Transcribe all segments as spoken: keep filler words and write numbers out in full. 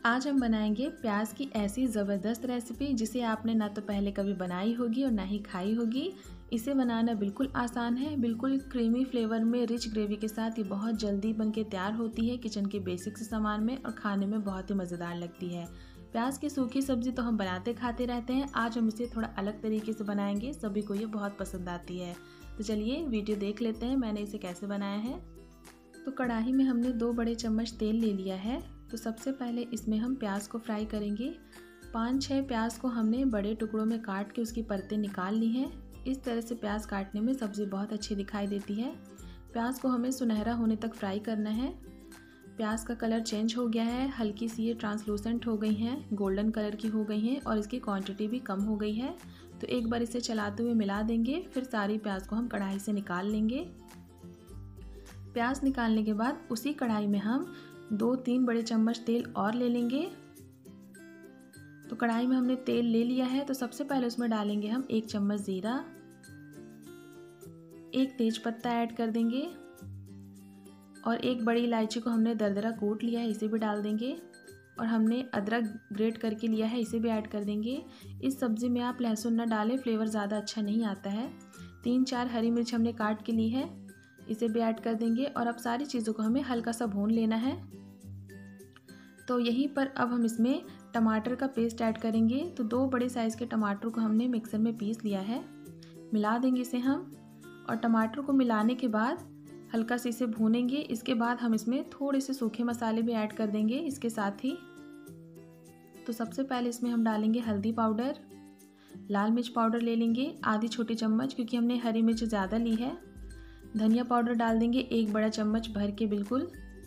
आज हम बनाएंगे प्याज की ऐसी ज़बरदस्त रेसिपी जिसे आपने ना तो पहले कभी बनाई होगी और ना ही खाई होगी। इसे बनाना बिल्कुल आसान है, बिल्कुल क्रीमी फ्लेवर में रिच ग्रेवी के साथ ये बहुत जल्दी बनके तैयार होती है किचन के बेसिक से सामान में और खाने में बहुत ही मज़ेदार लगती है। प्याज की सूखी सब्ज़ी तो हम बनाते खाते रहते हैं, आज हम इसे थोड़ा अलग तरीके से बनाएंगे, सभी को ये बहुत पसंद आती है। तो चलिए वीडियो देख लेते हैं मैंने इसे कैसे बनाया है। तो कढ़ाई में हमने दो बड़े चम्मच तेल ले लिया है। तो सबसे पहले इसमें हम प्याज को फ्राई करेंगे। पाँच छः प्याज को हमने बड़े टुकड़ों में काट के उसकी परतें निकाल ली हैं। इस तरह से प्याज काटने में सब्ज़ी बहुत अच्छी दिखाई देती है। प्याज को हमें सुनहरा होने तक फ्राई करना है। प्याज का कलर चेंज हो गया है, हल्की सी ये ट्रांसलूसेंट हो गई हैं, गोल्डन कलर की हो गई हैं और इसकी क्वांटिटी भी कम हो गई है। तो एक बार इसे चलाते हुए मिला देंगे, फिर सारी प्याज को हम कढ़ाई से निकाल लेंगे। प्याज निकालने के बाद उसी कढ़ाई में हम दो तीन बड़े चम्मच तेल और ले लेंगे। तो कढ़ाई में हमने तेल ले लिया है, तो सबसे पहले उसमें डालेंगे हम एक चम्मच जीरा, एक तेज पत्ता ऐड कर देंगे और एक बड़ी इलायची को हमने दरदरा कूट लिया है, इसे भी डाल देंगे और हमने अदरक ग्रेट करके लिया है, इसे भी ऐड कर देंगे। इस सब्ज़ी में आप लहसुन न डालें, फ्लेवर ज़्यादा अच्छा नहीं आता है। तीन चार हरी मिर्च हमने काट के ली है, इसे भी ऐड कर देंगे और अब सारी चीज़ों को हमें हल्का सा भून लेना है। तो यहीं पर अब हम इसमें टमाटर का पेस्ट ऐड करेंगे। तो दो बड़े साइज़ के टमाटर को हमने मिक्सर में पीस लिया है, मिला देंगे इसे हम और टमाटर को मिलाने के बाद हल्का से इसे भूनेंगे। इसके बाद हम इसमें थोड़े से सूखे मसाले भी ऐड कर देंगे इसके साथ ही। तो सबसे पहले इसमें हम डालेंगे हल्दी पाउडर, लाल मिर्च पाउडर ले लेंगे आधी छोटी चम्मच क्योंकि हमने हरी मिर्च ज़्यादा ली है। धनिया पाउडर डाल देंगे एक बड़ा चम्मच भर के बिल्कुल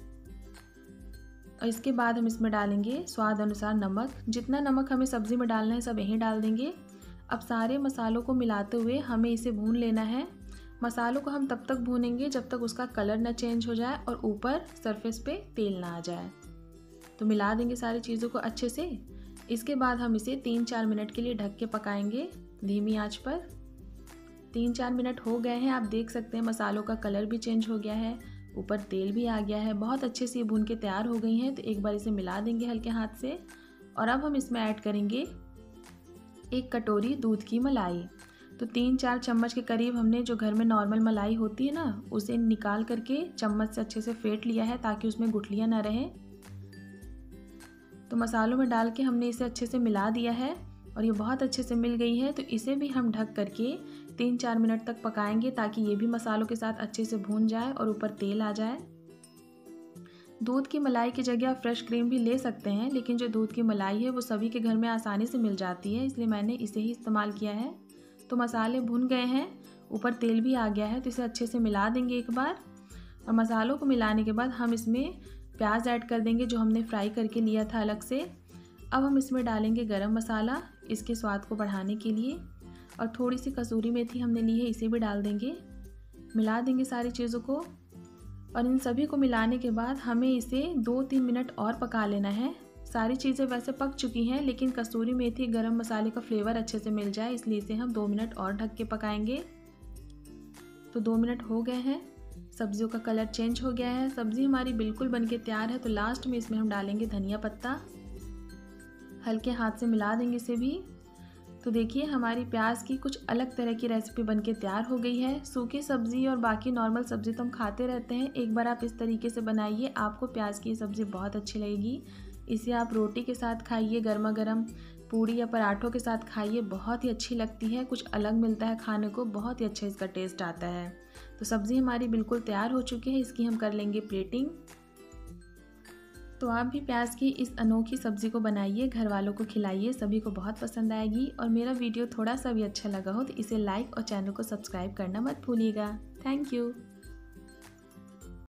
और इसके बाद हम इसमें डालेंगे स्वाद अनुसार नमक। जितना नमक हमें सब्ज़ी में डालना है सब यहीं डाल देंगे। अब सारे मसालों को मिलाते हुए हमें इसे भून लेना है। मसालों को हम तब तक भूनेंगे जब तक उसका कलर ना चेंज हो जाए और ऊपर सरफेस पे तेल ना आ जाए। तो मिला देंगे सारी चीज़ों को अच्छे से। इसके बाद हम इसे तीन चार मिनट के लिए ढक के पकाएंगे धीमी आंच पर। तीन चार मिनट हो गए हैं, आप देख सकते हैं मसालों का कलर भी चेंज हो गया है, ऊपर तेल भी आ गया है, बहुत अच्छे से भून के तैयार हो गई हैं। तो एक बार इसे मिला देंगे हल्के हाथ से और अब हम इसमें ऐड करेंगे एक कटोरी दूध की मलाई। तो तीन चार चम्मच के करीब हमने जो घर में नॉर्मल मलाई होती है ना, उसे निकाल करके चम्मच से अच्छे से फेंट लिया है ताकि उसमें गुठलियाँ ना रहें। तो मसालों में डाल के हमने इसे अच्छे से मिला दिया है और ये बहुत अच्छे से मिल गई है। तो इसे भी हम ढक करके तीन चार मिनट तक पकाएंगे ताकि ये भी मसालों के साथ अच्छे से भून जाए और ऊपर तेल आ जाए। दूध की मलाई की जगह आप फ्रेश क्रीम भी ले सकते हैं, लेकिन जो दूध की मलाई है वो सभी के घर में आसानी से मिल जाती है, इसलिए मैंने इसे ही इस्तेमाल किया है। तो मसाले भुन गए हैं, ऊपर तेल भी आ गया है, तो इसे अच्छे से मिला देंगे एक बार और मसालों को मिलाने के बाद हम इसमें प्याज ऐड कर देंगे जो हमने फ्राई करके लिया था अलग से। अब हम इसमें डालेंगे गरम मसाला इसके स्वाद को बढ़ाने के लिए और थोड़ी सी कसूरी मेथी हमने ली है, इसे भी डाल देंगे। मिला देंगे सारी चीज़ों को और इन सभी को मिलाने के बाद हमें इसे दो तीन मिनट और पका लेना है। सारी चीज़ें वैसे पक चुकी हैं, लेकिन कसूरी मेथी गरम मसाले का फ्लेवर अच्छे से मिल जाए इसलिए इसे हम दो मिनट और ढक के पकाएंगे। तो दो मिनट हो गए हैं, सब्जियों का कलर चेंज हो गया है, सब्ज़ी हमारी बिल्कुल बनके तैयार है। तो लास्ट में इसमें हम डालेंगे धनिया पत्ता, हल्के हाथ से मिला देंगे इसे भी। तो देखिए हमारी प्याज की कुछ अलग तरह की रेसिपी बनके तैयार हो गई है। सूखी सब्ज़ी और बाकी नॉर्मल सब्ज़ी तो हम खाते रहते हैं, एक बार आप इस तरीके से बनाइए, आपको प्याज की सब्ज़ी बहुत अच्छी लगेगी। इसे आप रोटी के साथ खाइए, गर्मा गर्म पूड़ी या पराठों के साथ खाइए, बहुत ही अच्छी लगती है, कुछ अलग मिलता है खाने को, बहुत ही अच्छा इसका टेस्ट आता है। तो सब्ज़ी हमारी बिल्कुल तैयार हो चुकी है, इसकी हम कर लेंगे प्लेटिंग। तो आप भी प्याज की इस अनोखी सब्ज़ी को बनाइए, घर वालों को खिलाइए, सभी को बहुत पसंद आएगी। और मेरा वीडियो थोड़ा सा भी अच्छा लगा हो तो इसे लाइक और चैनल को सब्सक्राइब करना मत भूलिएगा। Thank you.